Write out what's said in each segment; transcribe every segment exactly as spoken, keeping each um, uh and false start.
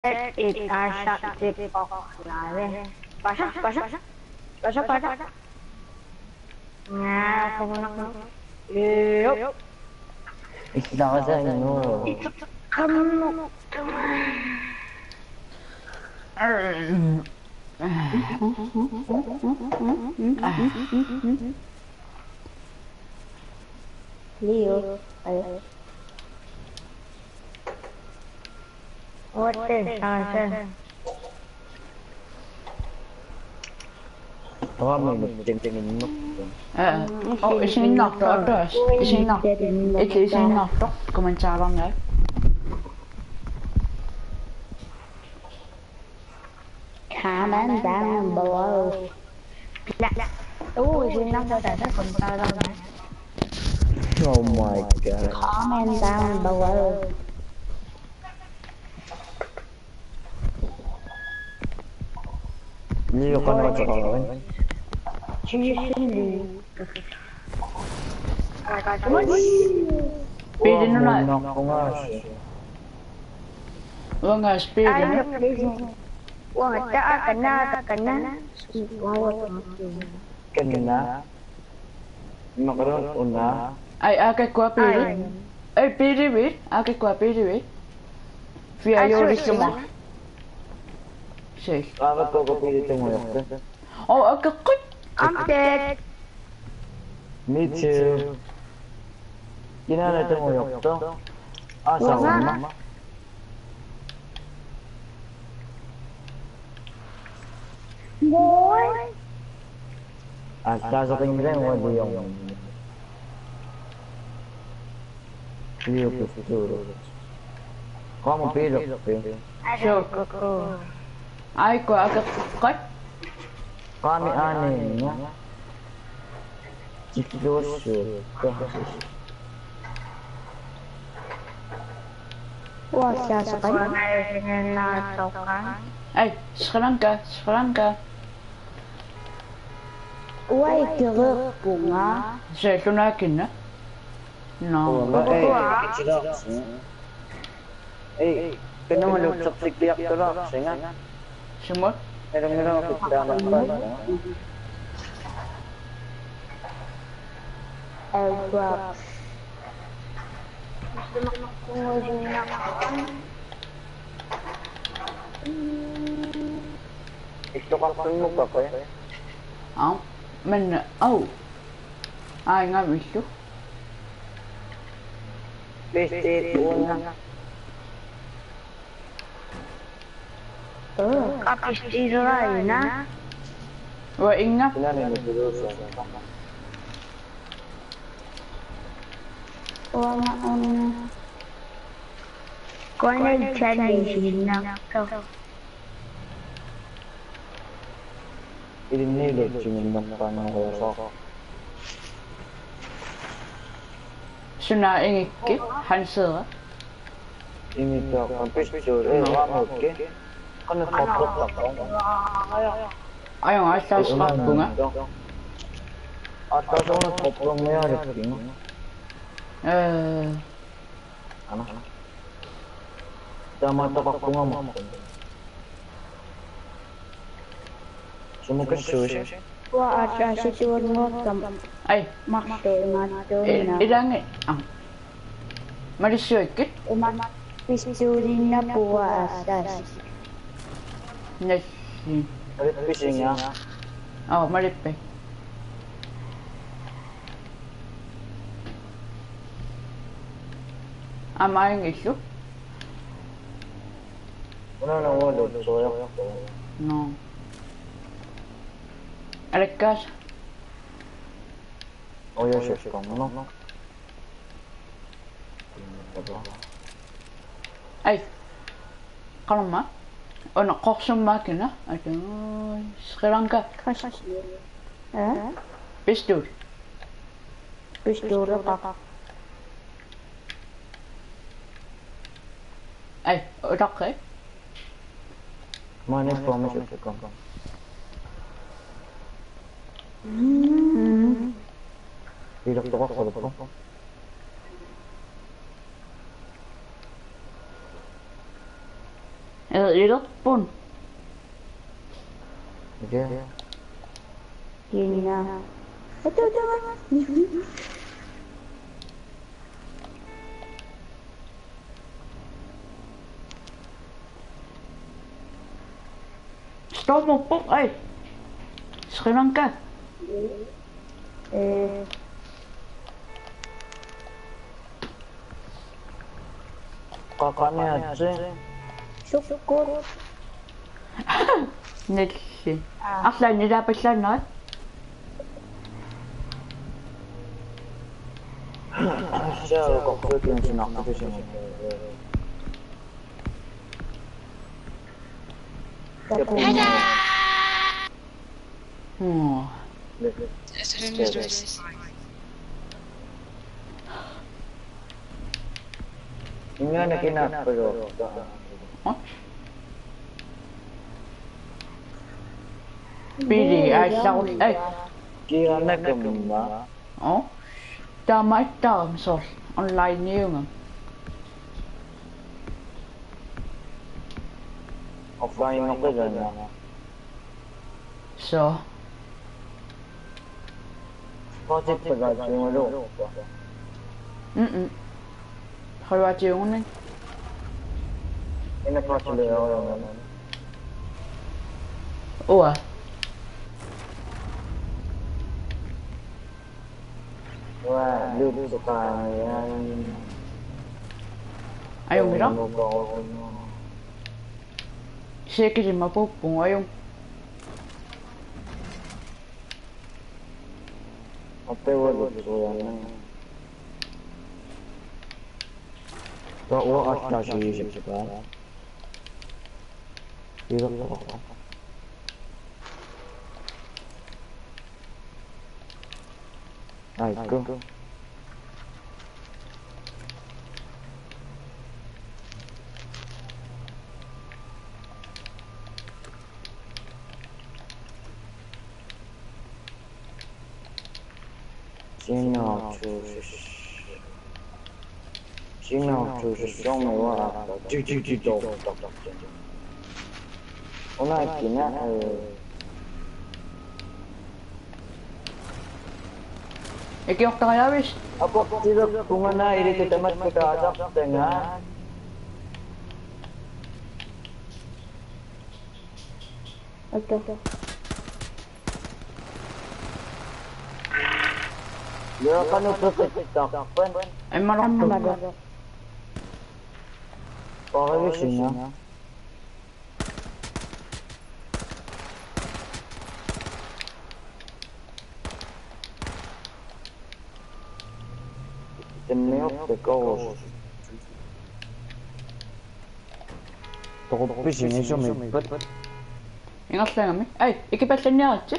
it I shot zip off live. Pasok, pasok. Pasok, pasok. Nga, kumanak. Yup. Isda ka sa inyo. Kamu. Leo. What the hell? Baka may nagtingtingin mo. Uh, oh, is he knocked out us? Is he knocked? Is, is he knocked out? Kommentar om det. Comment down below. Oh, is he knocked out? Kommentar om det. Oh my god. Comment down below. Leo ka naman sa kawan. Pwede na na. Knock ko nga siya. Oo nga, pwede na. Wah, tak kena, tak kena. Kanina. Makaroon una. Ay, akit ko pwede. Ay, pwede wait. Akit ko pwede wait. Via your risma. Say. Bakit ko ko pilit tumulak? Oh, akit ko. I'm dead. Me too. Ginala tumulak to. Ah, sa uma. Boy. Ah, sasakin nila yung wali yung... Leo Pisturo. Kamo pilok to. Sure. Ay, ko akit ko. Kami ani niya. Chikidosyo. Wah, siya sa kanya. Ay, sekarang ka, sekarang ka. Why geruk bunga? Saya tu nakin na. No. Eh, kichidoks. Eh, kena maluksak sikliyak to lang. Singa. Semua. Meron meron ako pagdaman pa. Elbrox. Gusto makakungulin na ako. Ito kakang mo pa ko eh. Ah, men, oh. Ay nga bisu. Best eight una. Oh, kapis tiruan na. Wa inga. Sinari mo dito sa... Wah, mauna. Kau nak challenge nak tu. Ilinilid sinundan pa ng wasak. Suna ingik hanser. Ini to ang picture eh wamo ke. Kano kopot ako. Ayong asal semak bunga. Atas ako na kopro mo yan. Eh, Ano? Tama tapak bunga mo. Sumukas siya. Wah, ada situ ngokam. ay, Makdo ngado eh, na. ilang eh. Ah. Marisyoikit. Umat pisturi na buwa asas. Yes. Fishing nga. Oh, maripe. Amaing isu? Wala na wala. Soyak. No. Alekas. O ya siya siya no? Ay. Kalma. O nakoksom makina. Aduh. Sekarang ka. Kasih. Eh? Pistol. Pisturi pak. Ay, otak eh. Mana promise siya siya. Hmm. Pilok to ko sa lupa. Eller illerpun. Okey. Gina. Ito, ito. Stop mo po, ay. Sri Lanka. Eh, Kakaknya aja. syukur. Netsi. Aslan, ni dapat sana. Siya kokot yung sinakot siya. Tada! Oh. Ini na kinapalo. Huh? Pili, ay sao, ay. Kira na kamma. Oh. Tama ita, so online yun. Offline ako dyan. So, Bakit pag yung ulo? mm-mm. Kaya yung na. Inapatuloy ako naman. Oo. Wah, luto sa kanya. Ayaw mo lang? Sige din mapupong ayaw. Apa wala ko yan. Bawa at nasi siya ba? Hirap ako. Ay, ko. Sino chooses? Sino chooses? Show me what I do do do do do do. Una esquina. Ikiyok ta kaya, wish. Apa sila kung na ili kita mat kita adak dengan Ito. dia kan protect tak pen. Ay marok Ano to. ba? Para sini. Temeo de cos. Toko pisine siya may pat. Ingat lang kami. Ay, ikipasan niya at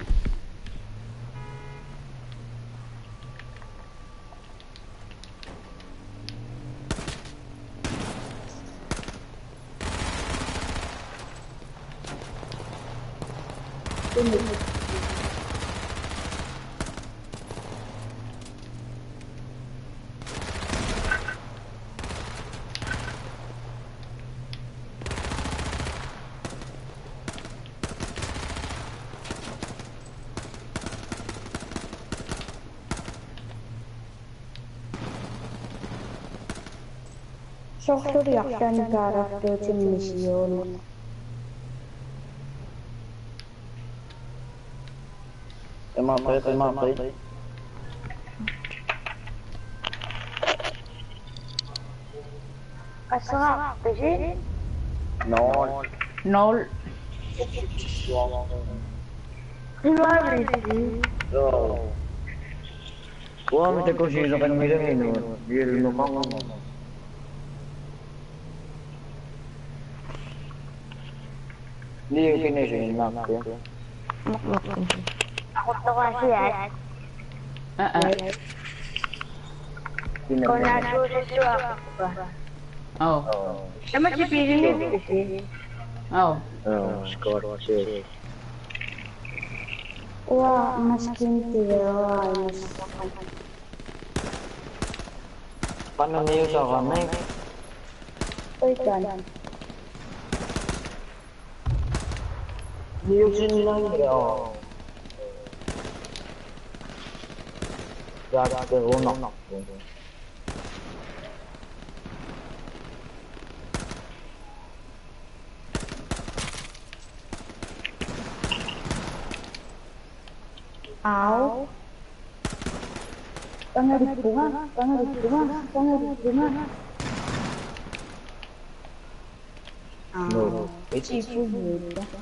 Soktör yaktan karakter için misyon. Emapay, emapay. Kasama, kasi? No. Nol. Hilari. So. Kuha mo ko siya kan mo lang ino. Bill mo kang Hindi yung kinesiyon map ko. Ako to kasi ay. Ah, ah. Kung nasususo ako ba? Oh. Oo. Naman si Pili nito kasi. Oh. Oo, score siya. Wah, mas kinti. Wah, mas Paano niyo sa kami? Uy, kan. Liusinlandia. Ja, det är hon nog. Áo. Con nghe được đúng không? Con nghe được đúng không? Con nghe được đúng không? À, cái chị phụ người đó.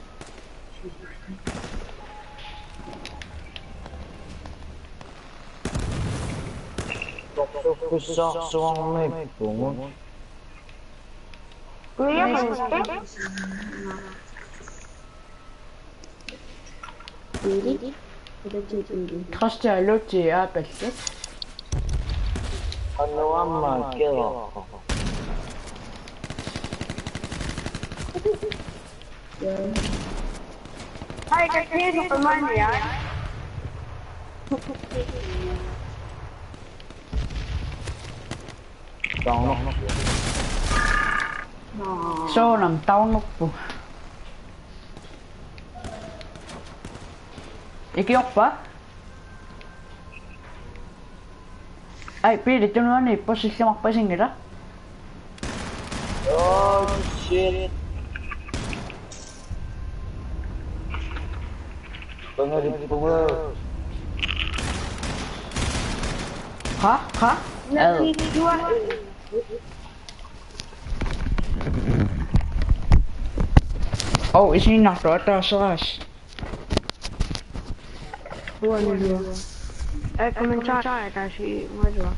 그 싹싹함에 붕은 Quý mình tiếp. Đi đi. Tôi chưa đi đi. Trastia lotti a pelle. 한우한만 깨워. Hai cái kia thì tôi mang gì ạ? Đó So nằm tao noppu. Iki oppa. Ai piirretty nuo niin posissa mappasingira. Oh shit. Tengah di bunga. Ha? Ha? Nó đi chua. Oh, is niet nog door, dat is raas. Buồn rồi. Ê, comment cho ta chị mới rồi.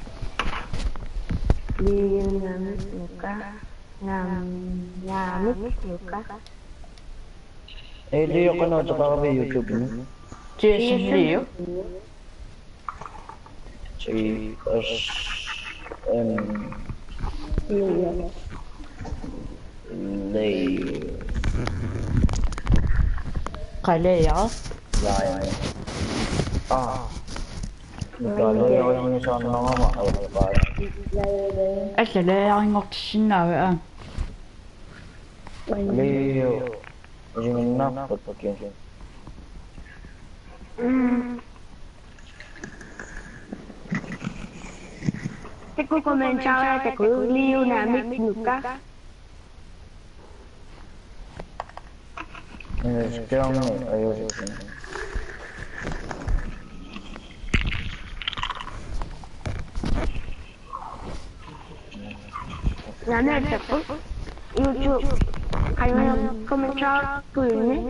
Đi nhà mít nhiều cá. Nhà nhà mít nhiều cá. Eh, Leo ka na sa para YouTube mo. Jason Leo. J S M Leo. Leo. Kalea. Lion. Ah. Naglalaya ko yung sa mga makakapal. Ella Lea ingot sinna vea. Leo. Yung nakot pa kyan. Thế cô comment cho em thì cứ Leo nhà mít nhiều cá. Yes, kaya nga ayos yun. Nhà này sẽ có YouTube. Hay là comment cho cười nhé.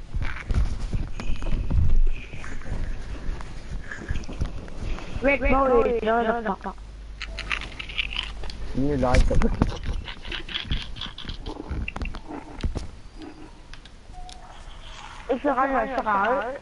Red Bull rồi đó đó. Như lại tập. Isa ka na sa car?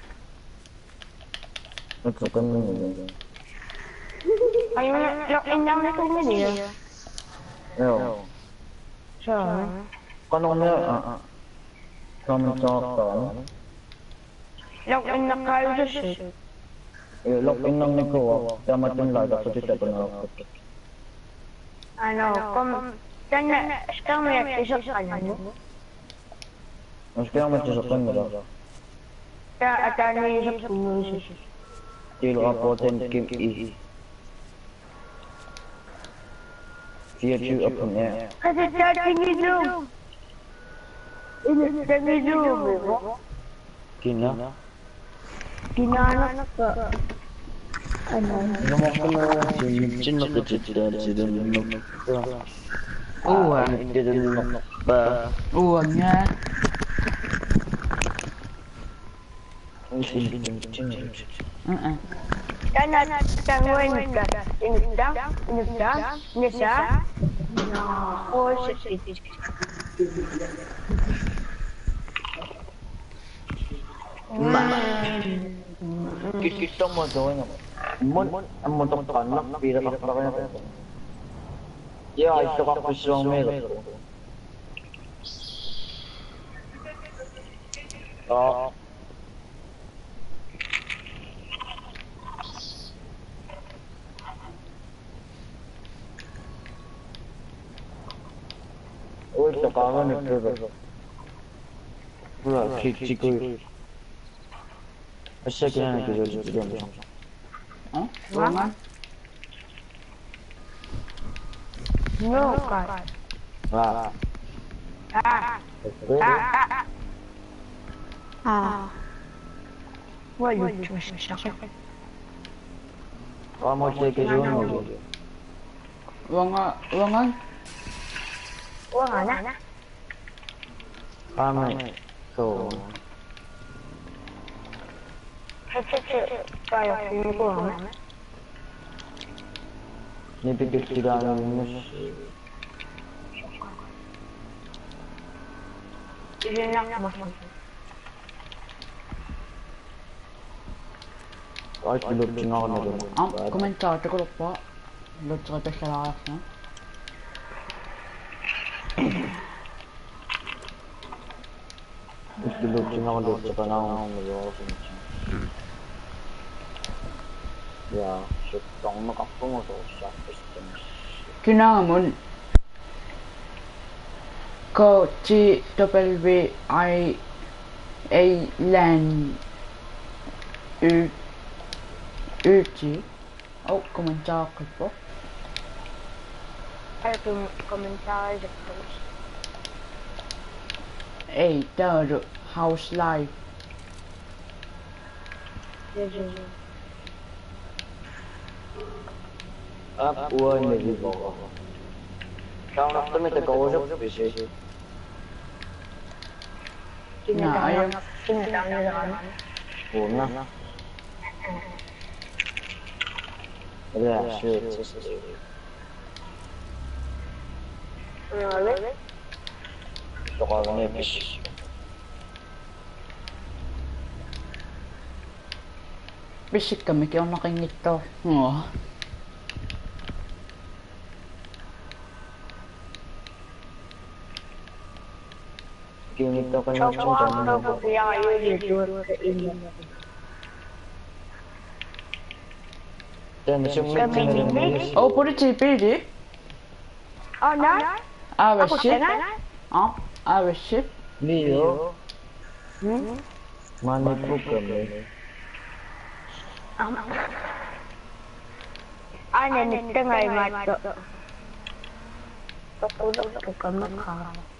Nagsukan mo yun. Ayun, yung inyang nito mo niya. Yo. Siya. Kanong na, ah, comment sa ka, Yung inyang kayo sa shit. eh, lock in lang niko, tama yung laga, so dito ko na ako. Ano, kung... Sana, siya may episode ka na mo? Mas kaya magsusukan mo lang. Kaya ata niya sa pumunod. Tilo ka po, ten Kim E. C H U up in there. Kasi dati ni Zoom. Inista ni Zoom, diba? Kina? Ginanak ka. Ano? Naman ko na, sinipsin na kachita, sinunok ka. Uwa. Sinunok pa. Uwa nga. Uh-uh. Kana tangwen ka. Inista, inista, nisa. Oh, shit, shit, shit. Kita mo gawin ako. Mon, ang montok ka na, pira ka pa kaya tayo. Yeah, ito ka po siyang meron. Ah. Uy, sa kanan ito. 몰라, 기, 기글. 시작이라는 그 요즘 지금. 어? 뭐만? No, God. 아, Ah, 그래? ah, ah. What you just shocking? 아, 뭐, 되게 좋은 거지. 왕아, 왕아? Ủa hả nè? 다음에, 그, Thật sự coi là phim của hả nè? 네 비교티라는 Đi năm mà. 아이스로 지나가는 거. 아, 코멘트 저거 봐. 너 저거 뺏겨 나왔어? 아이스로 지나가는 거가 나오는 거. 야, 저 너무 깜빡어서 시작했어. Kailangan ko G W I A LAN U U G. Oh, kommentar på. Hay là commentare giật post. Ey, där House Live. 아, 우와, 내기 먹어. Sao nó tới tới cô rất bị gì? Kinh Dạ, nghiệm em. kinh nghiệm như rồi. Uống á. Đây là sự Rồi đấy. Cho con nghe bị gì? Bisik kami kaya nakingito. Oo. Game ito ka Cho na có siyang đâu có cái ai yêu gì chưa cái in. Then siyang Cái meeting mình na biết. Oh, pwede si Pidi? Ờ nói. Ah, Ako shit. siya na. Ah, ah, shit. Leo, Hmm. money po kami. Ai này nít cái ngày mà tự. Tôi cũng đâu có cầm nó khó.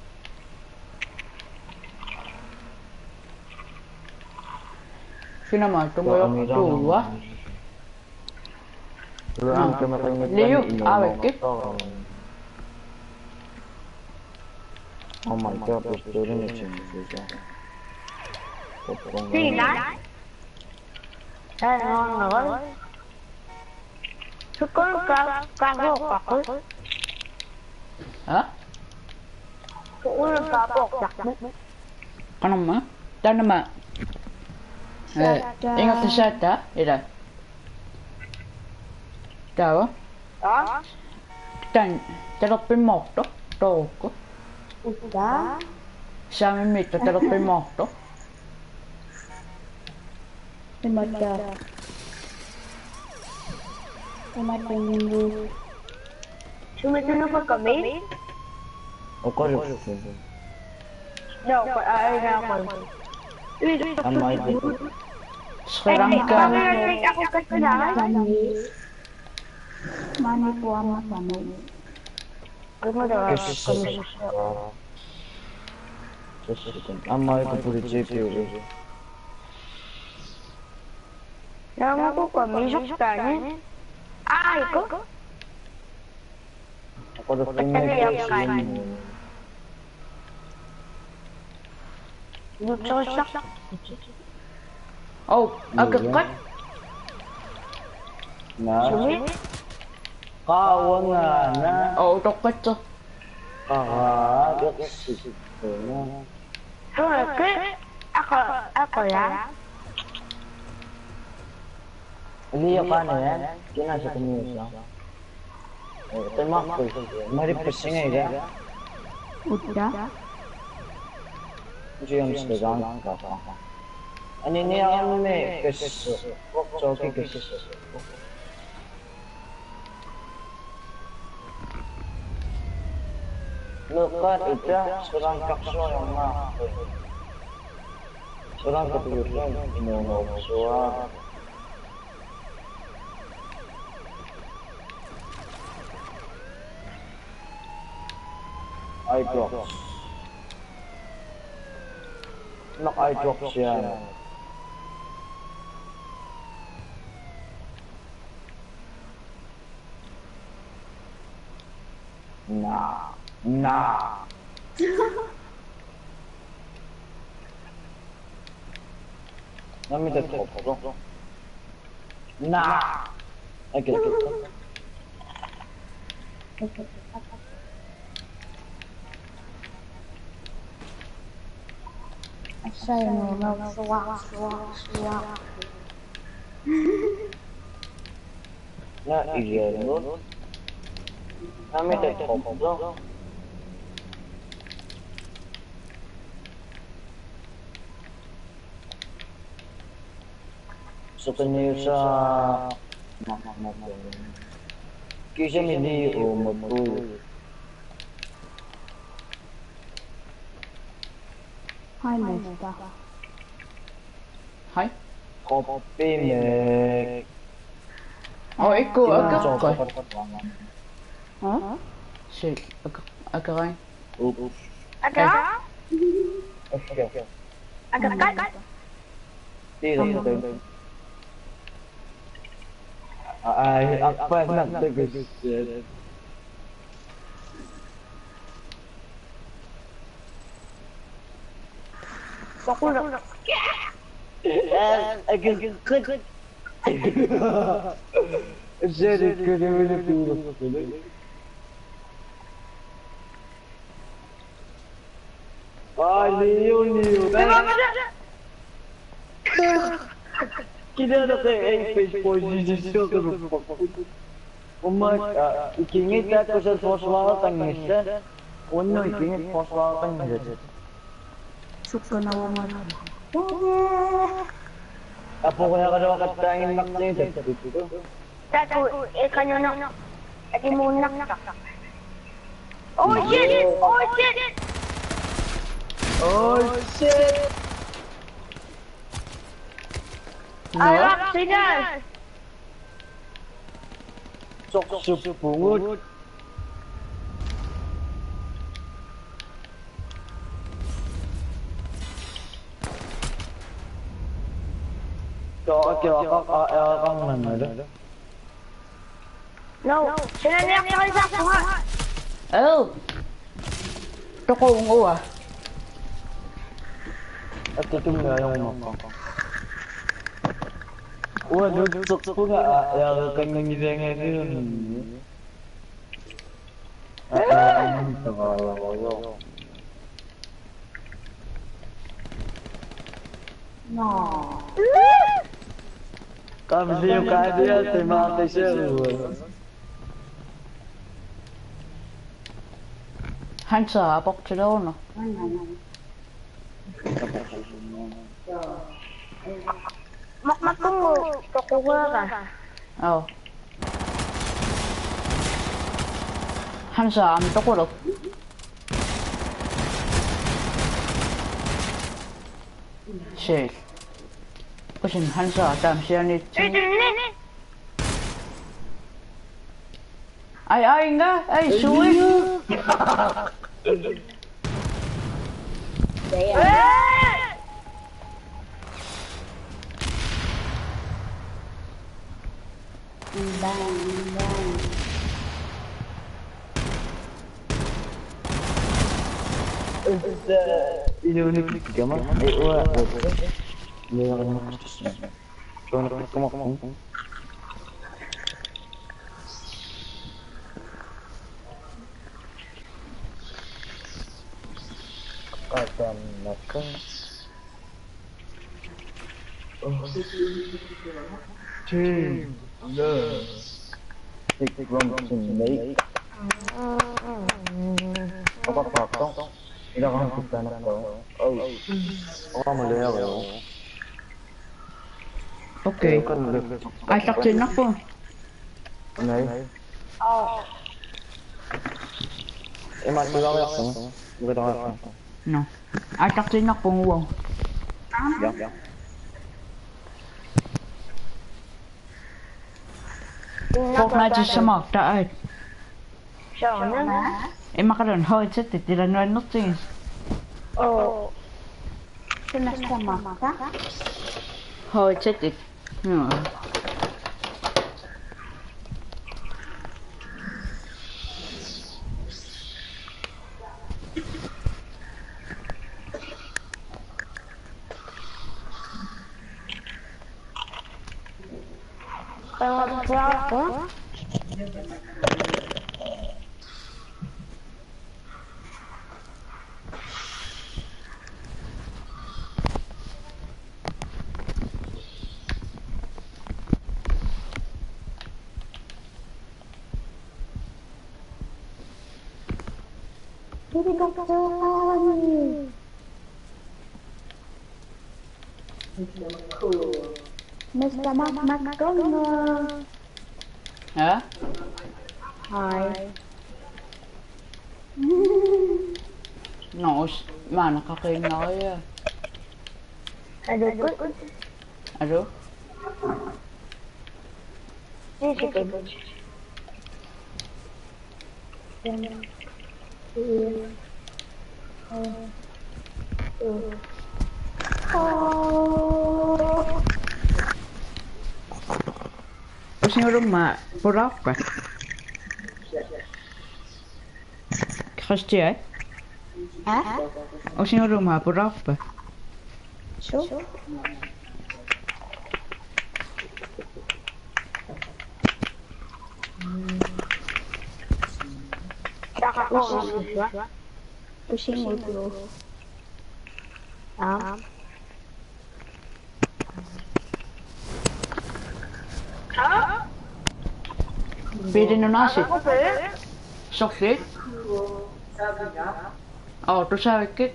Sinama, tumayo to, ah. Ruang kami kami. Leo, awet ke? Oh my god, it's still in the gym. Gì đấy? Đây ngon nữa. Tôi có cá cá bột bọc ấy. Ha? Cũng là cá bột đặc đấy. Ano ma? Tana ma? Eh, ingat sa shata? Ira. Tawa? Đó. Tan, talapin mo to. To ko. Đó. Sa amin mito, talapin mo to. Imacha. Imacha minggu. Cuma itu apa kami? Ako rin po. Đâu phải ai ra còn. Ang may dito. Srangka. Ako kasi na. Mani po ama kami. Ano daw? Kasi sa... Ang may ko po rin J P rin. Nama ko kami sukanya. Ai ko? Ako rin po may Lucu sak. Oh, agak kat. Na? Cumi. Kawan nga na. Oh, tokat to. Kahagat si Thôi cái ako ako ya. Hindi ka na yan. Kinasa ko niyo siya. Ito yung mga ko. Maripis nga yan. Udah. Diyan sa gang ka pa. Ano niya ano may kasi joki kasi. Look at it, surang kakso yung mga. Solang ketujuan inuno suara. iDrops. Nak iDrops yan. Nah, nah. Let me just hope, bro. Nah. Okay, okay. Say no, no, swap, swap, swap. Not easy, no. Let me just hope, bro. Sebenarnya kisah ini umumku. Hai Mesta. Hai. Kopi mek. Oh, ikut agak kau. Hah? Shit, agak agak lain. Ups. Agak? Oke, oke. Agak kan? Tidak, tidak. Ay, apa nak tegas? Aku nak. Agak agak. Jadi kena mana tu? Ah, Leo, Leo. Kita ada ke page posisi tu tu. Umat ikingit tak usah poswal tangis. Ono ikingit poswal tangis. Suka na wala. Apo kaya kada makatangin nakni tu. Tato, eh kanyo na. Adi mo nak. Oh shit! Oh shit! Oh shit! Alak sinas! Sok sok bungut. Kau kira kau kau mana ada? No, sinaniyak niya kayo sa kuha. Oh. Toko ungo ah. At ito nga yung mako. Wah, duduk ko nga ya kanyang ngidengay din. Ah, ang tawa ko. No. Kami yung kaya sa mga kasya. Hansa apok chilo no. Makmak ko, kukuha ka. Oh. Hansa am toko lo. Shit. Kusin Hansa 잠시만요. Ay ay nga, ay suwi. Bang, bang. Ini unik gambar. Eh, wah. Ini yang nak terus. Kau nak kamu kamu. Kadang nakang. Oh. Team. Love. Tik tik rom snake. Apa apa? Ila kan kita nak tahu. Oh. Oh, malaya ba? Okay. Ay saktin ako. Nay. Oh. Eh, mas bilang ako. Bukan ako. No. Ay saktin ako wow. Ja, ja. Fortniteissa maktaa ai. Se on nämä. Ei mä kadon hoitset, että tillä noin nuttiin. Oo. Kyllä sitä maksaa. Hoitset. Joo. Pelaa pelaa. Jadi kawan. mister McDonald. Hä? Hi. No, mä nakakainaya. Aduh, good. Ano? This is good. Oh. Osin rumma på rappa. Christian, Hah? osin rumma på rappa. So? Pusing itu. Ah. Blir det någon nasi? Soffigt? Ja, då säkert.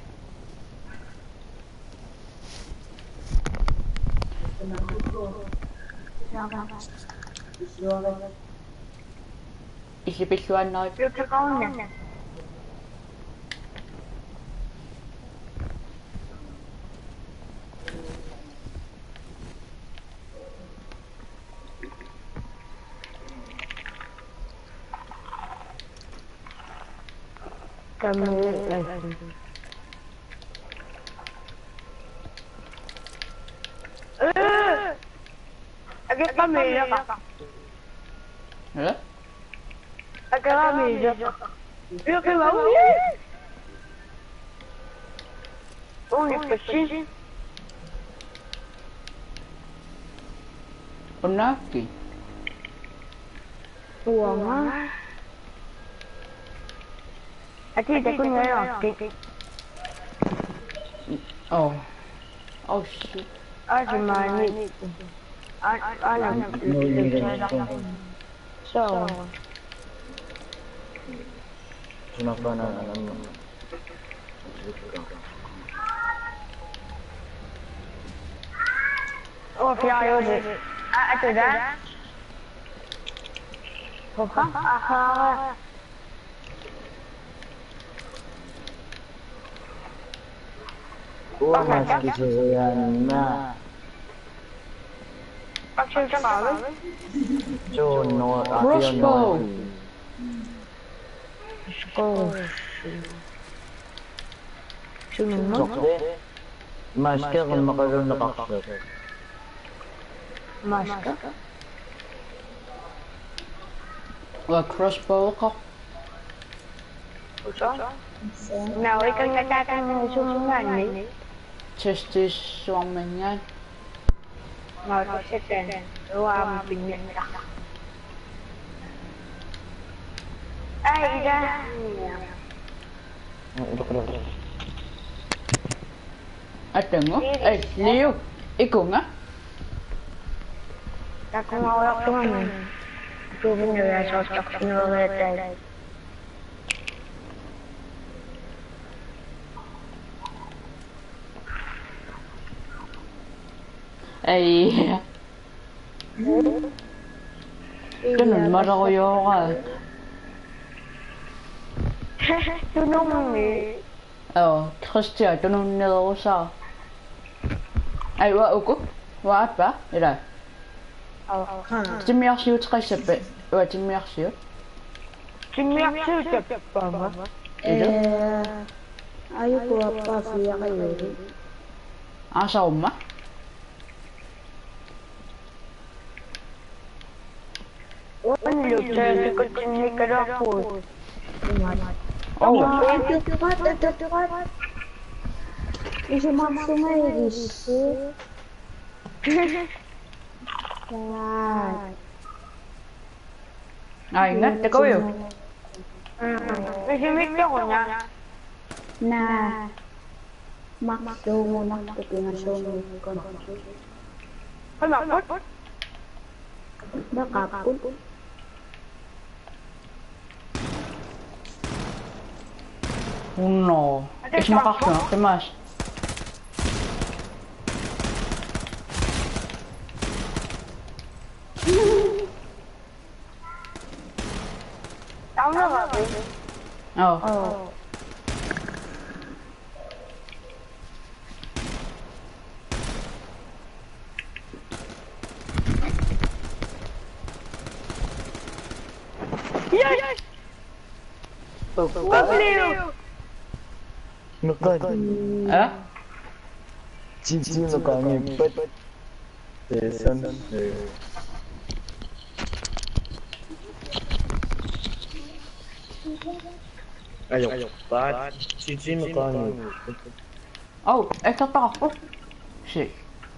Isipilluan noin. Kami Eh, agak kami ya kak. Hä? Agak kami ya kak. Ya ke bawah ya. Oh, ni pasti. Onaki. Uang ah. Ati dah punya roti. Oh. Oh shit. Ada mani. Ada So. Kenapa nak nama? Oh, fiayo je. Ah, itu dah. Apa? Aha. Gua masih kesayangan na. Paksa sekali. Jono, Crossbow. Oh. Cuma Jokde. Masker makaroon na kakasok. masker. Wah, crossbow kok. Usah. Nào ikan ngatakan sunungan ni. Testis suaminya. Mau setan. Ruam pindah. Ay, dah. Ada ngo? Eh, Liu. Ikaw nga? Aku mau waktu mana? Aku punya rasa cocok dengan mereka. Ay. Ganun marayo ka. Tunong ni. Oh, Christian, ganun nila ko sa. Aywa uku. Waapa ila. ها Timmiarsiut qaissappa. Uwa timmiarsiut. Timmiarsiut tappaama. ayuku apa fiya qayuri Asaumma. Wanlu tasikut timmikalaqut. Oh. itu tukat itu tukat isi maksudnya isi ya Ah, ingat te koyo. Isi mikro niya. nah maksud mo na kepingasyon ko Kalaqut. nakapun Uno. Isma kahto, temas. Tama na ba? Oh. oh Yes! W! Nukan, Eh? cincin nukan ngipet. Desan. Ayo, bat. Cincin nukan ngipet. Oh, esta tapo. Sí.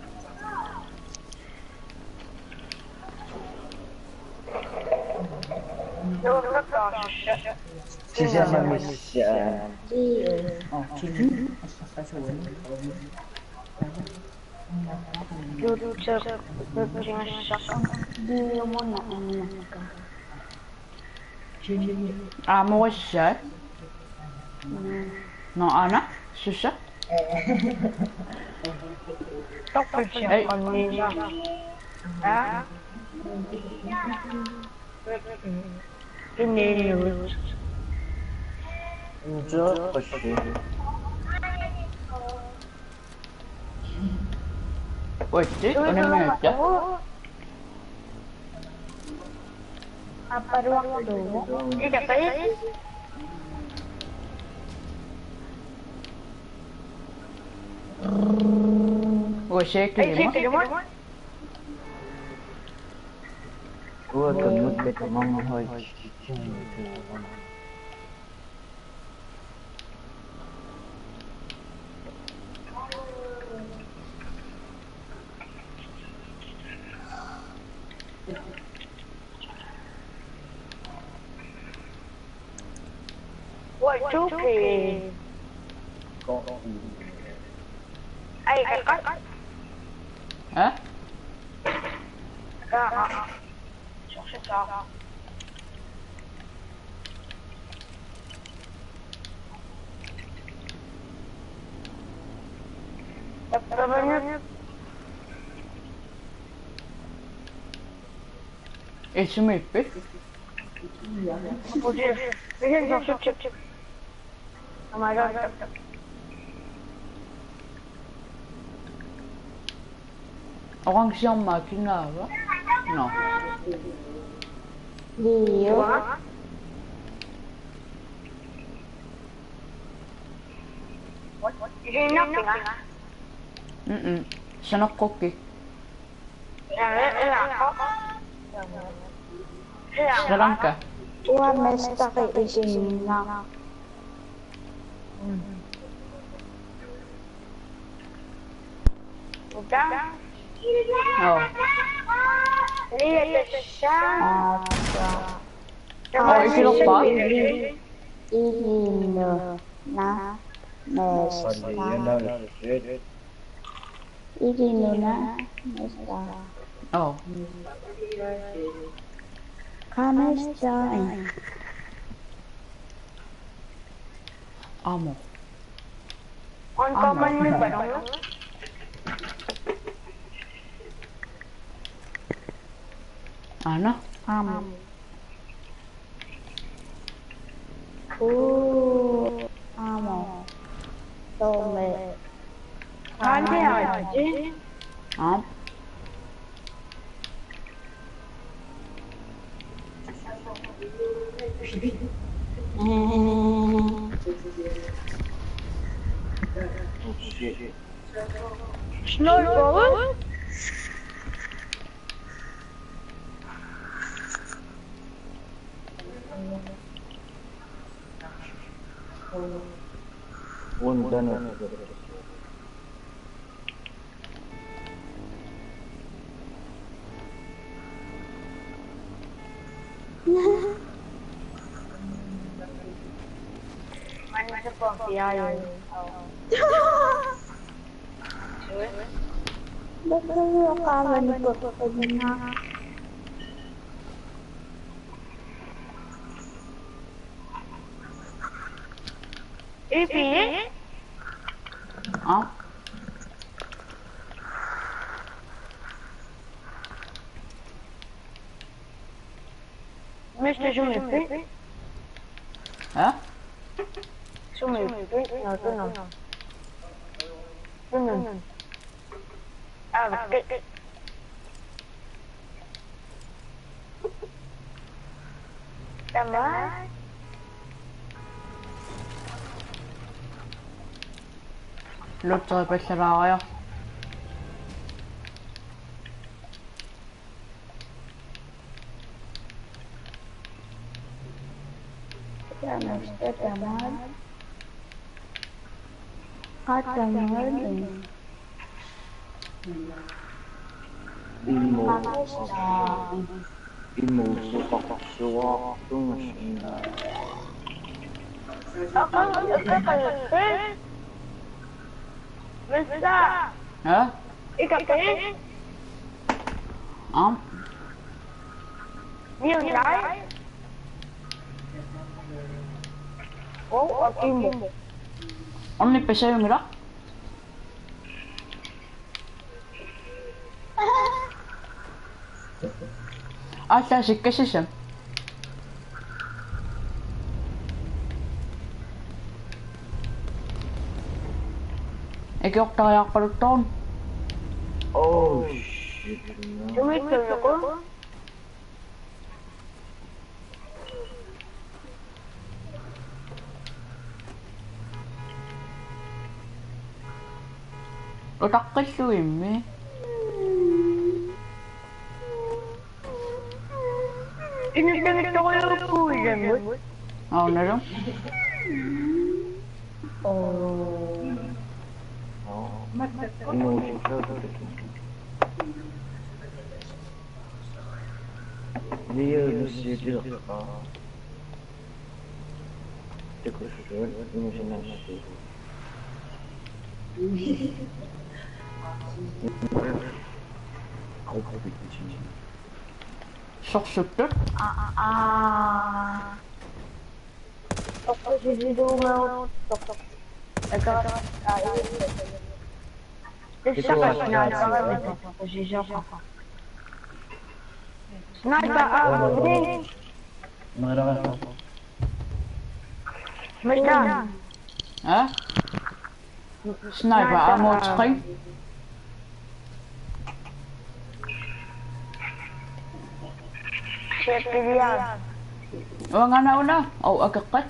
Siya manusia. Oh, cincin. Duduk dengan syak. di mo na ka Ah, mo siya. No, ana. Susha. Tapos siya kanina. Ha? Ini news. Enjoy pasti. Oye, una minuta. apa waktu Tidak baik. Oye, Ay, que sí, que mo. Gua kemut ke kamang hoy. What stupid? Ay, kakak. Hah? Kakak. Kakak. Berapa banyak? Isso me pê? Podia. Veja só, chip, chip, chip. Oh my god. Orang siang máquina, va? No. Dio What? What? You doing nothing, huh? Mm-mm. Siya nagkoki. Yeah, yeah, yeah. Yeah. Sarang ka. tua mesta kay isin na Udah. Oh. Lihat siya. at Oh, ikinok pa? ihino na mesta ihino na mesta Oh. kamesta Amo. On common mo ba no? Ano? am oh amo tome Ano yan? 어? 스나이퍼? 원단을 Mana sebuah biaya. Betul kawan itu benar. Ipi? 어? Mister Jumipi? 에? Jumipi? No, tu no. Tu no. Ah, betul. Tambah. 로또 벌써 나와요. Jangan setelah katanya ini. 이모 이모 수박수와 뚱신다 Apa? Apa itu? Besar. 에? Ikat ni? 어? Ni yang lain? Oh, apa ini? 언니 빼 쉐용이라? 아, 다시 깨시심. Ik heb daar ja per ton. Oh shit. Cuma itu aku. Otak kesu ini. Ini dengan toyo aku je. Oh, nero. Oh. 이모 시켜도 리얼 시들까 데코레이션 이모 신나시 속속들? Ah ah. Aku jadi dulu. Agak ah ini. Siapa sniper itu? Posisi apa? Sniper ah, ini. 말아 Mereka. 에? 스나이퍼 아모 차이? Siapa dia? Oh, nga na una. Oh, agak ka.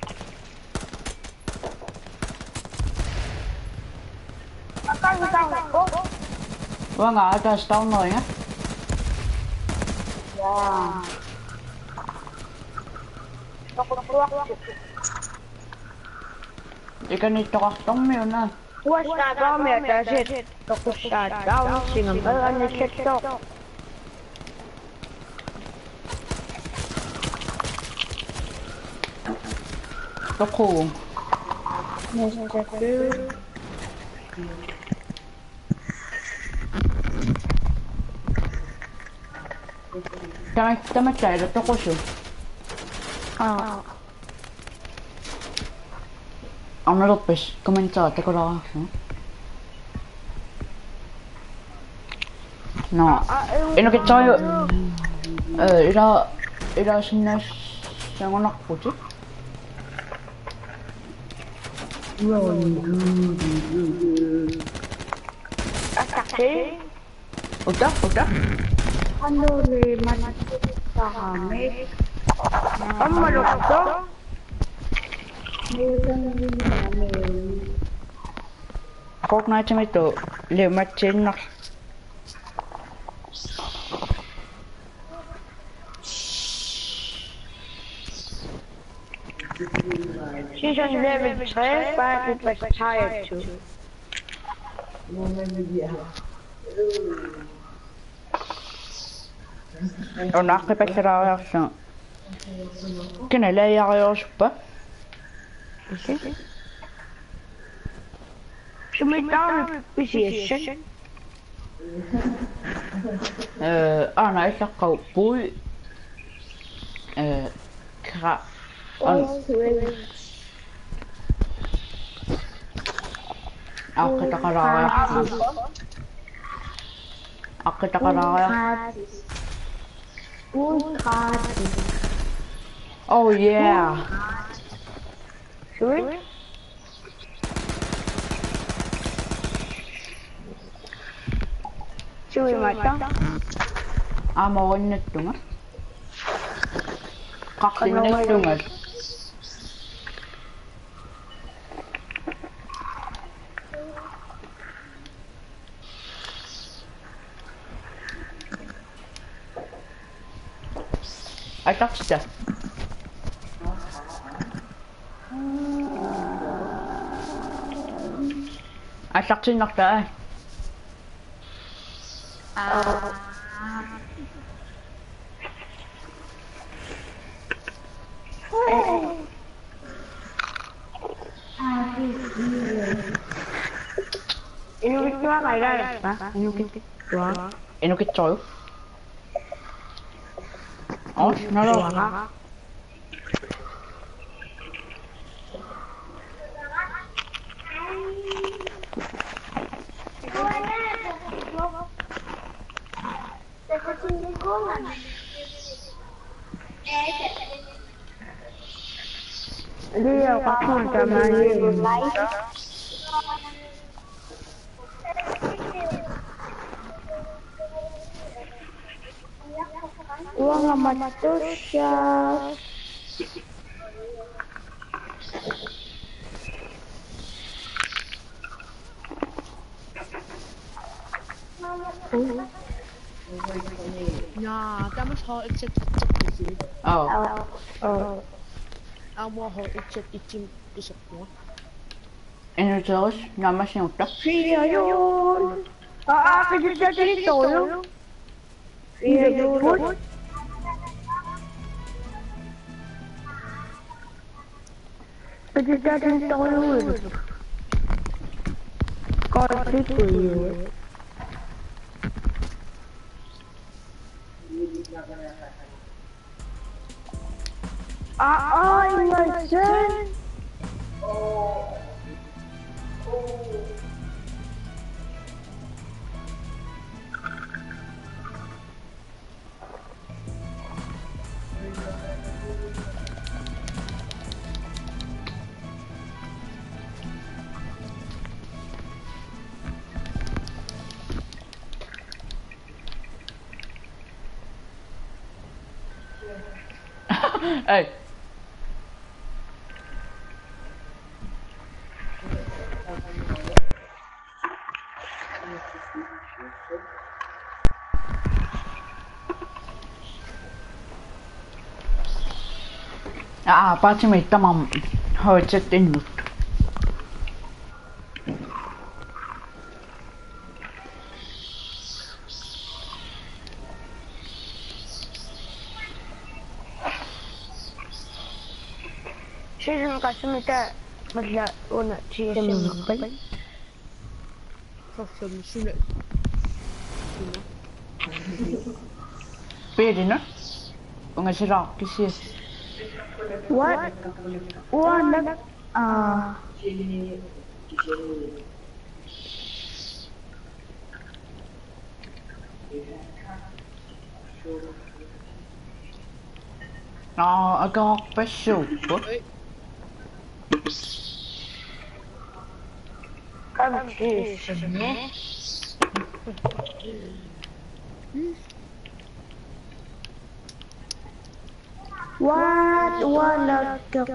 Akan tahu aku. Oh, nga ada stone no ya. Ya. Aku keluar. Ikan itu kosong mi una. Was daar meer daar zit. Aku staat down singen aan de TikTok. Toko. Tama tama chạy được toko siya. Ah. Ang nalupis, komentar, teko lang. No. 이렇게 짜요. 에, 이라 이라 신나 생각나 보지? Attaquer. Udah, udah. Ano rin, manatid sa hamid. Ang malukto? Mayroon din namin. Fortnite som ito, limit sin nak. Season level three, but it was tired too. Och nakkipekira också. Kunna leja jag uppe. Should we down appreciation? Eh, Anna är så boy. Eh, kra. Aku tak kerja. Aku tak kerja. Oh yeah. Should we? Should we mata? Amo net tunga. Kaksin net tunga. I touched that. I touched it knocked that. Ini kita apa ya? Ini kita. Ini kita coy. Oh, no, no. Dia kapan kemarin? Uang amat susya. Ja, kan man ha ett sätt att se. Oh. Oh. Jag må ha ett sätt i tim i sektorn. Ini terus nama siapa? Fia yun. Ah, pwede na dito yun. Fia yun. Pwede na dito yun. Kasi ko yun. Ah, ay, Marcel! Hey. Ah, patsime tamam headset in. Season kasi mita magla una season magpal. Fast som sulle. Pwede na? Kung nga si Rocky siya. What? One ah Ah, agak pa super. come season eh. What? Wala ka.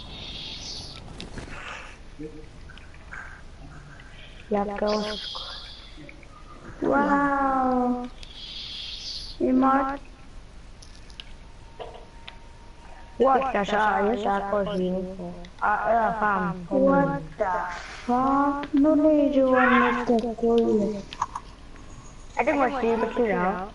Lakos. Wow. Imart. What the sa sa ko sino ko. Ah, ah, fam. What the fuck? No need you want to go. I think we're still picking out.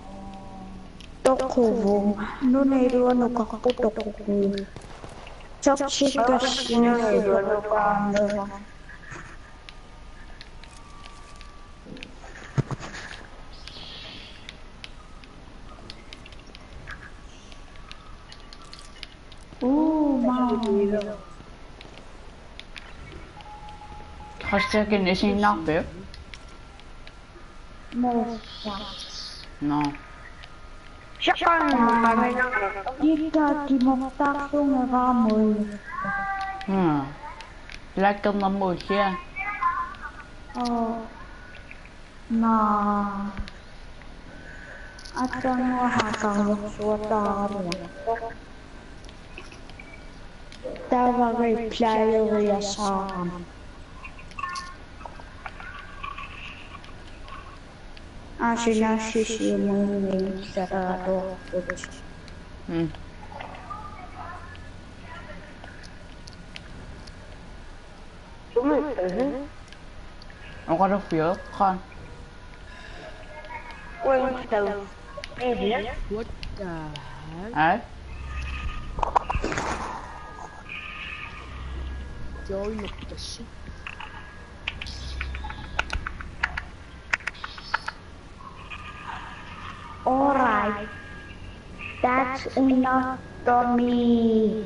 Tokovo. No need you want to go to Tokovo. Chop chicken, no need you want to go. Oh, man. Hartstikke is hij nat weer? No. No. Kita kimoktak yung ramoy. Hmm. Lekker dan moet je. Oh. Na. At ang mahakang suwata rin. Tawa reply rin sa akin. Ah, sinasisi mo yung sarado. Hmm. Ang kada feel kan. What the heck? Eh? Joy look the shit. Alright. That's enough for me.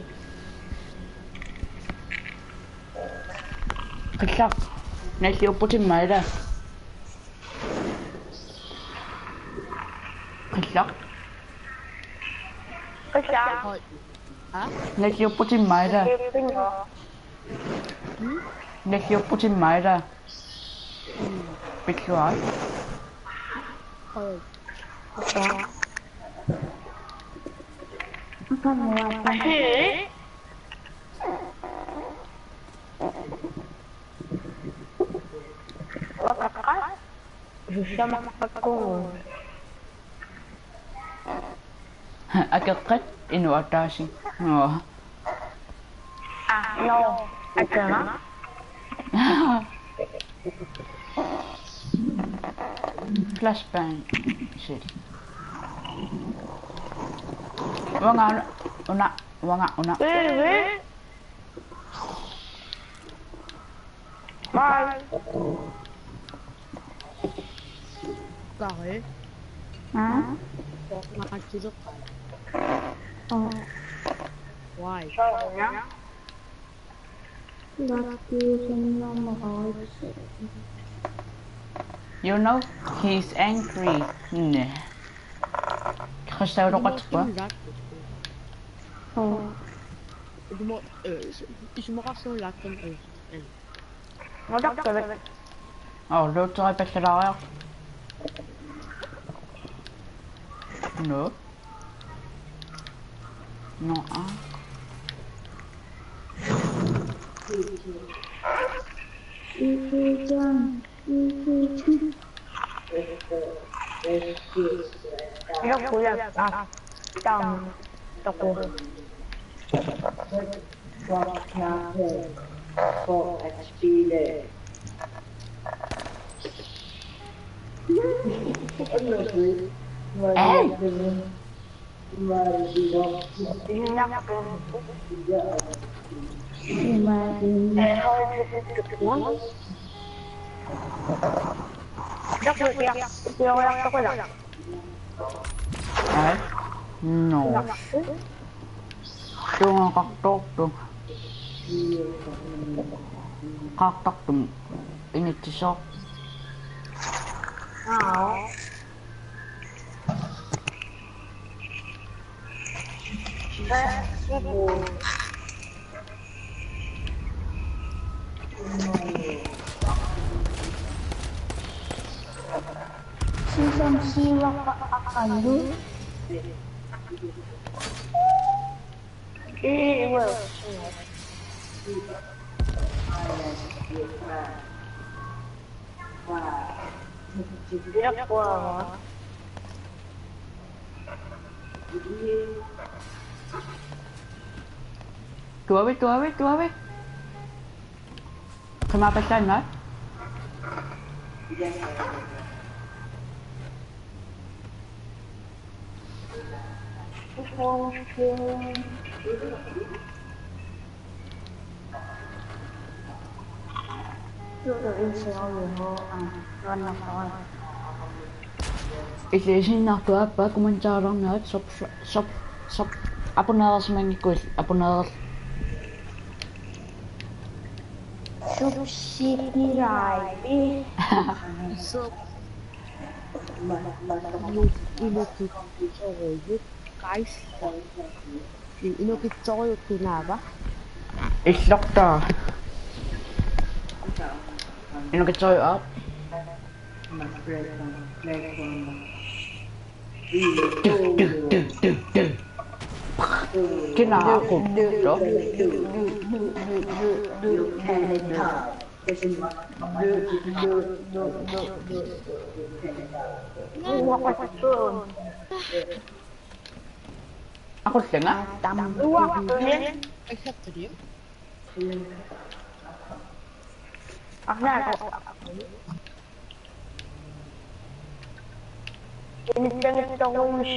Kışak. Neyse Putin mayda. Kışak. Thôi. Hả? Neyse Putin mayda. Neyse Putin mayda. Bekliyor. Thôi. Apa mau apa? Sama aku. Agak kat inu atasi. Oh. Ah, no. Agak. Flashbang. Shit. Wanga una wanga una. Bye. Bye. Rồi. Hả? Mà chưa được. Ờ. Why? Lucky someone else. You know he's angry. Nè. Kasi daw ko ba? Oh. Mo eh ismo kasi lakin eh. Nó đắt rồi. Oh, đâu cho ai phải đó. No. No. Iki chan. Iki chan. Nó cúi là à. Tầm. Tộc của. For H P there. Ê! Đấy. No. Tương cắt tốt tương. Cắt tóc tương. Ini tisok. Ờ. isang siwa ka akalo. Eh, well. Biyak ko ako. Tuawi, tuawi, tuawi. Kumapasan na? Isin na to apa kumancarang na sop sop sop apa naras mengikut apa naras Subsidiary. So, inokitsoyo, guys. Yung inokitsoyo tinaba. islokta. Ino kitsoy up. Kina ako dito. Ako siya nga. Ay, hatri. Ako na ako. Initangit ako yung...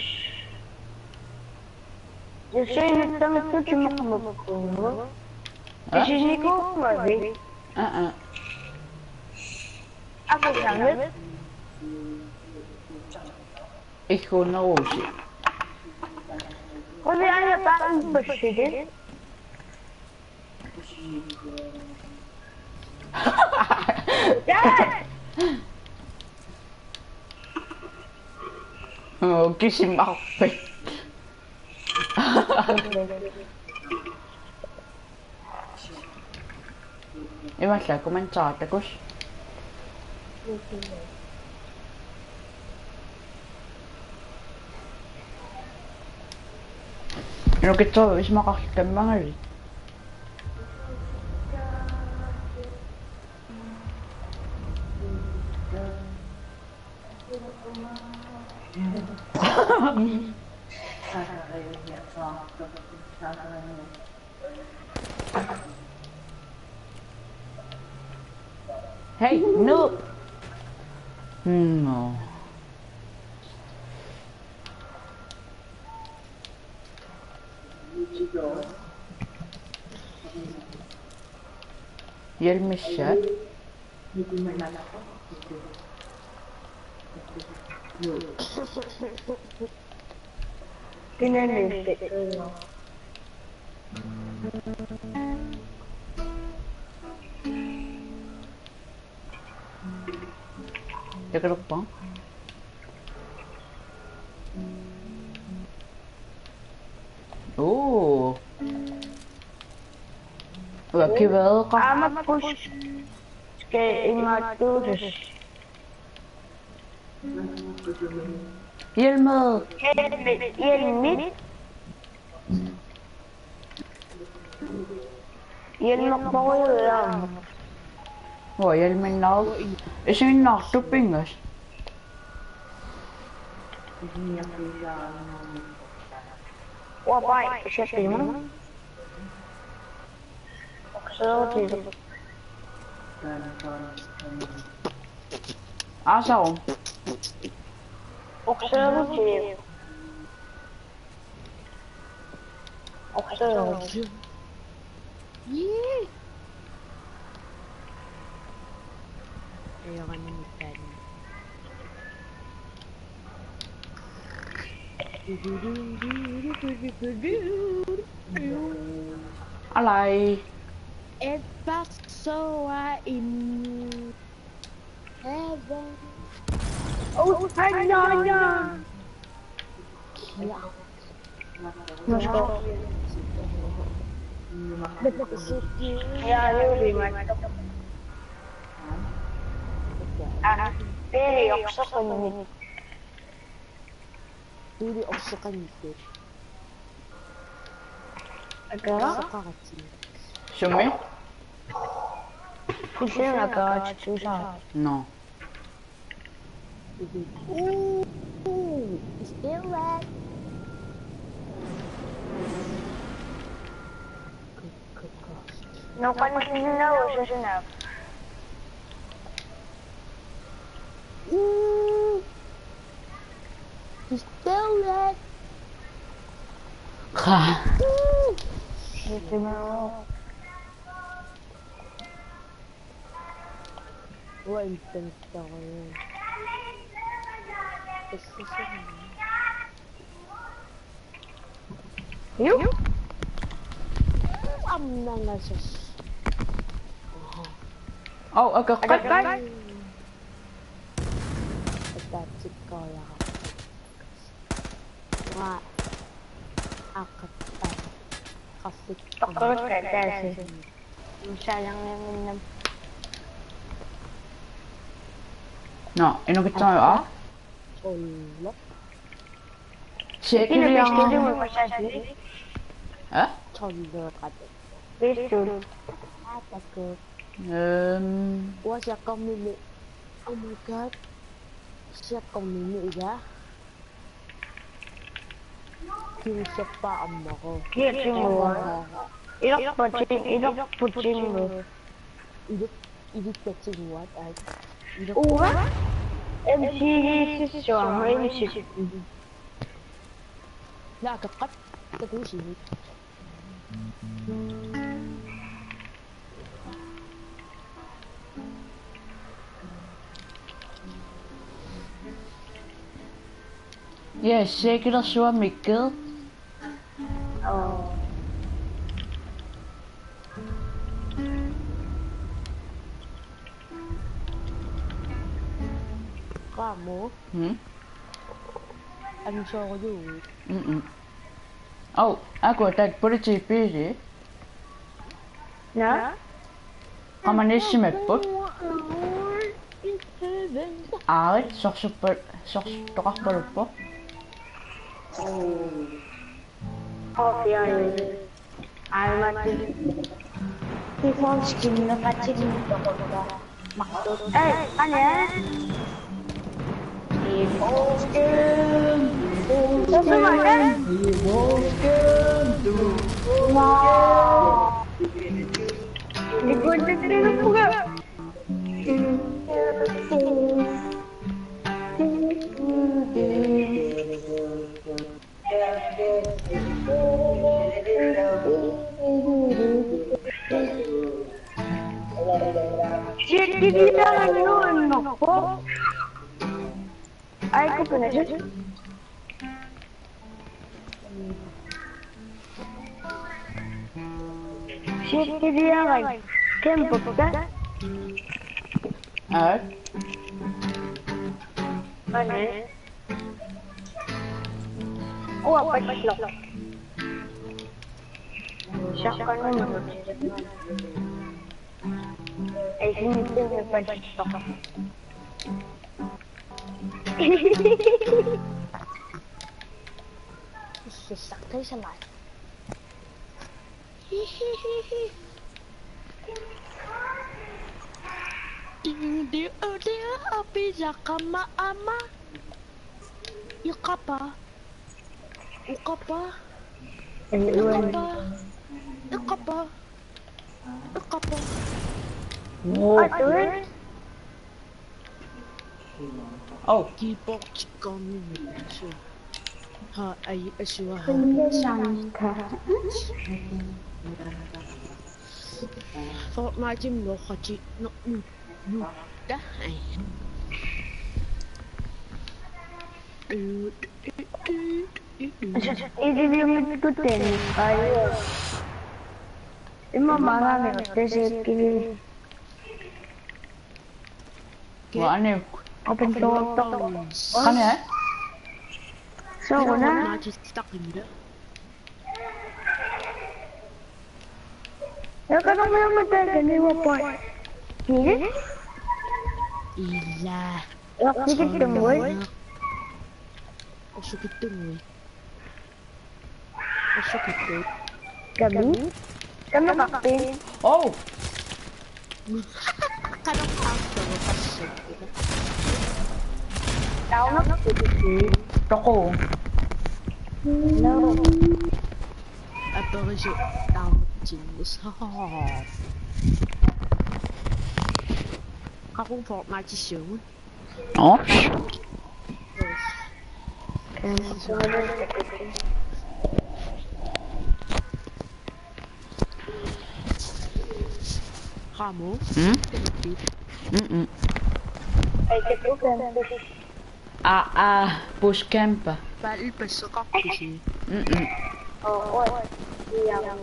Kasi initangit ko siya makamagpungo. Kasi hindi ko kumari. Ah ah. Ako sangit. Ikaw na usi. Kasi ano parang president. Dad! Oh, kisim ako. Iwan siya, kumantsate ko siya. Ano kito, is makakita mga rin. Hey, noob! Hmm, no. Yelmis siya. Pinanisip ko yun. Tagalog pa? Oh. Lucky well ka. Ama push. Kaya imaturos. Yelmo. Yelmit. Yelmak pa ko lang. Oh, yelmin na. Is yung naktupingas. Wapay, siya mo. So, dito. Asa ko? Observe dito. Observe. Yeah! Ayaw ka na mitan. Alay. And back so I in heaven. Oh, ano Let's go. Yeah, really, man. Ah, pero yung sa community. 둘이 없어가니까. Agora? 없어가지. Show Funciona agora, tu já. No. Ooh, ooh, still red. Não quando não, hoje não. Ooh, still red. Ha. Esse não. What instance darling? It's the same. Viu? I'm not gonna just. Oh, agak Agak kat. kan? That's it, Kaya. What? Akat pa. Kasi. Terus kayak sih. Sayang yang No, 이놈 있잖아요. Solo. 쉐이크리야. 에? Solo ka din. Betul. Ata ko. 음. Wah, siya kang mili. Oh my god. Siya kang mili, ya? Kinusa pa ang ako. Iya cimbo. Ilok pocing, ilok pocing lo. Idit, idit ka what? Ay. Uwa? M C sisyo, M C. Nakakakat. Tagusin. Ja, zeker dat zo aan Mikkel. Oh. Kamu, Hm? ano siya ako yun? Mm-mm. Oh, aku attack politie piri. Ja? Kan man niet met pot. Arit, zocht ze per, zocht toch achter het pot. Oh, ja, ja. Ay, mati. Si Fonskin nakaching ako ba? Maktut. Eh, ano yan? Si Fonskin. Saan ba yan? Si Fonskin. Wow. Ikot na sila po ka. Jadi dia yun ako. Ay ko pa na siya. Jadi dia kay tempo ka. Arit. Ano? Oh, apa sih? Siya ka naman. Ay, hindi ko pa dito ka. Sasakay sa lahat. Hindi dia api kama ama. Yuka pa. Uka pa. Yuka pa. Yuka pa. Yuka pa. Ato eh. Oh, Kipok kami siya. Ha ay aswa. Sangka. For majim lo kachi no no no dah ay. Ini dia mengikutin. Ayo. Ima mana nih? Terus kiri. wah aneh. Open door. Kan ya? So, na. Majim stuck in there. Ya kan mo yung matay ni mo po. Ini? Ila. Waktu kita tunggu. Osukitungui. Osukitungui. Gabi? Kami kakting. Oh! Kanong after mo kasi. Tao na kakting. Toko. Hello. Ato kasi tama genius. Kakong Fortnite siya. Oh? Kamu? Hmm? Mm-mm. Ay, kito ka. Ah, ah, push camp. Bali pa sa kakisi. Mm-mm. Oo. Iyan.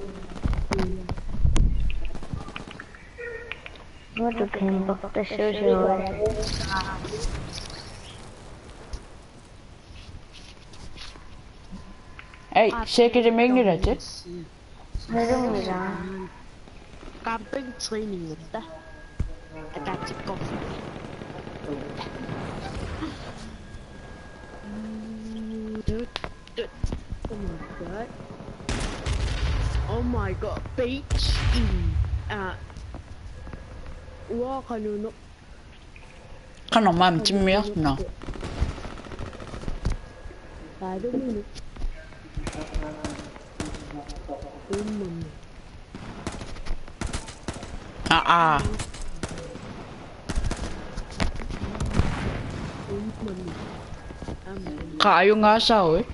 Ano to tempo? Peso siya. Hey, zeker de mengderetje? Meron nila. Camping training ito. Attach coffee. Oh my god. Oh my god. Page in. Ah. Wow, kanuno. Kan nog maar met je meer nou. Paano mo? Um. Ah, ah. Kayo nga sa eh.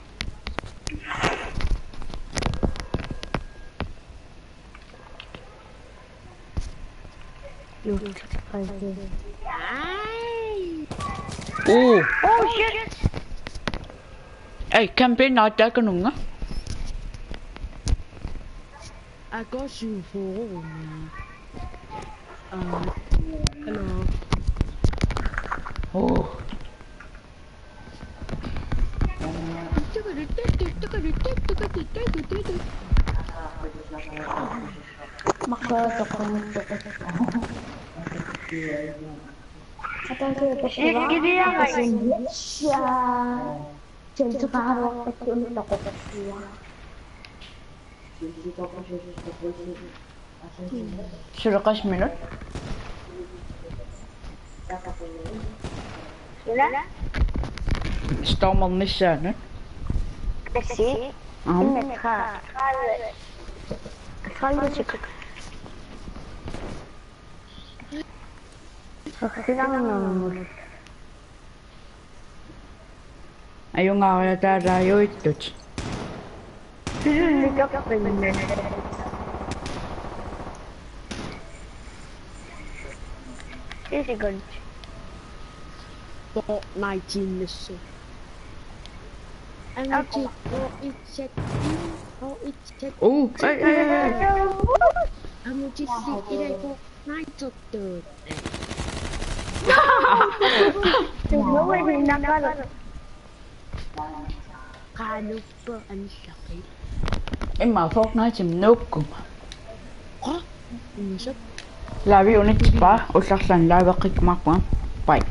Oh. Oh shit! Hey, campaign na ta kanunga. I got you for uh, hello. Oh. Makasok ko nito. Atau ke Eh, gini ya guys. siya. Jadi sekarang aku untuk aku siya. Sudah kas minut? Sila? Staan man niet zijn, hè? Kasi? Ah. Ingat ka. Kala siya ka. Kasi lang naman. Ayaw nga kaya tarayo ito. Hindi ka pa rin. Easy good. Fortnite genius. Ang check, oh it check, oh it check. Oh, ay, ay, ay. Ang check, ilay Fortnite tutur. Siguro hindi nakala. Kano pa ang sakit? Eh, maar Fortnite is hem ook kom. Ha? Ano siya? Laat wie ook niet spaar, of straks zijn laat ik maak man. Bye.